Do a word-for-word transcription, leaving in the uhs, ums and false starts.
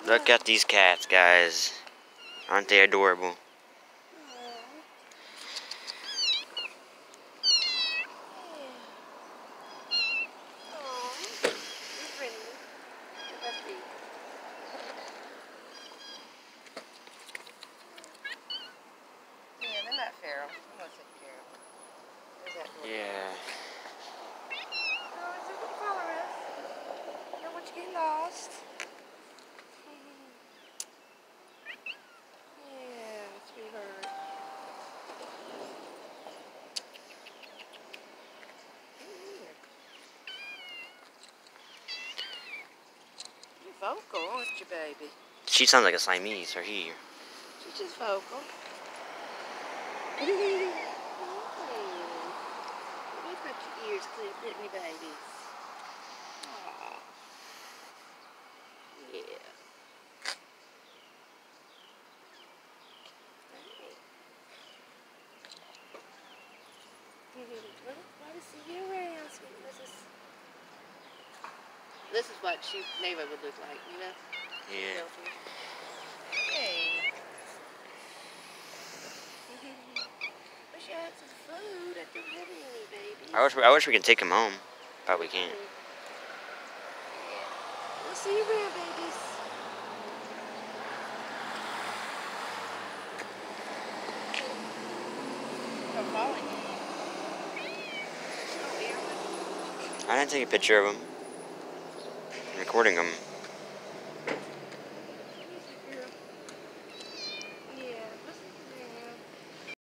Look at these cats, guys. Aren't they adorable? Yeah, they're not feral. I'm gonna take care of them. There's that little Yeah. Oh, is it what you follow us? Don't want you to get lost. Yeah, sweetheart. You're vocal, aren't you, baby? She sounds like a Siamese, or he. She's just vocal. Look at your ears clipped, didn't you, babies? Aww. Yeah. Why to see you around, sweet Missus This is what she Neva would look like, you know? Yeah. Hey. Wish I had some food. I don't have any, baby. I wish we, I wish we could take him home, but we can't. We'll see you around, babies. I'm following you. I didn't take a picture of him. I'm recording him.